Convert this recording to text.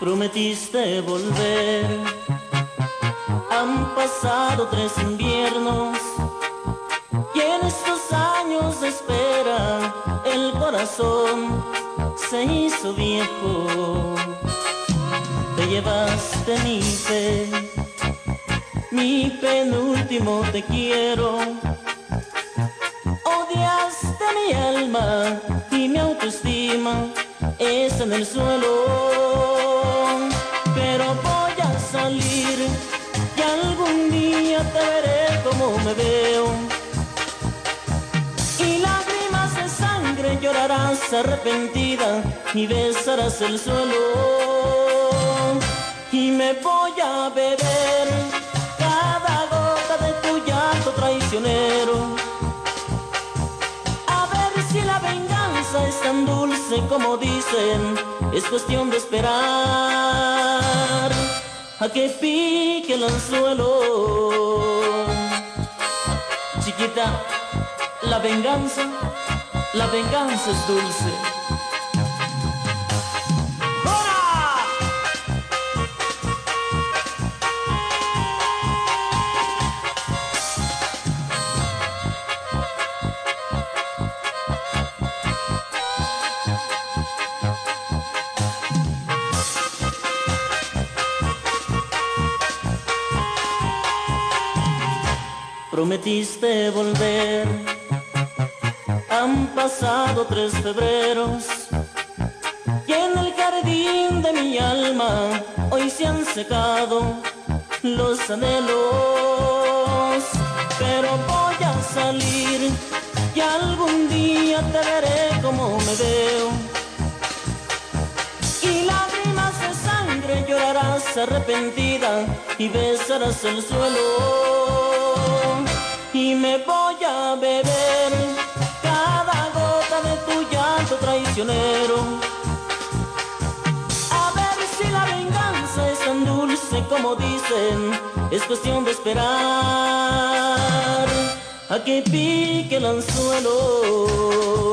Prometiste volver. Han pasado 3 inviernos y en estos años de espera el corazón se hizo viejo. Te llevaste mi fe, mi penúltimo te quiero. Odiaste mi alma y mi autoestima está en el suelo. Pero voy a salir y algún día te veré como me veo. Y lágrimas de sangre llorarás arrepentida y besarás el suelo. Y me voy a beber cada gota de tu llanto traicionero. A ver si la venganza es tan dulce como dicen. Es cuestión de esperar a que pique el anzuelo. Chiquita, la venganza es dulce. Prometiste volver. Han pasado 3 febreros y en el jardín de mi alma hoy se han secado los anhelos. Pero voy a salir y algún día te veré como me veo. Y lágrimas de sangre llorarás arrepentida y besarás el suelo. Y me voy a beber cada gota de tu llanto traicionero. A ver si la venganza es tan dulce como dicen. Es cuestión de esperar a que pique el anzuelo.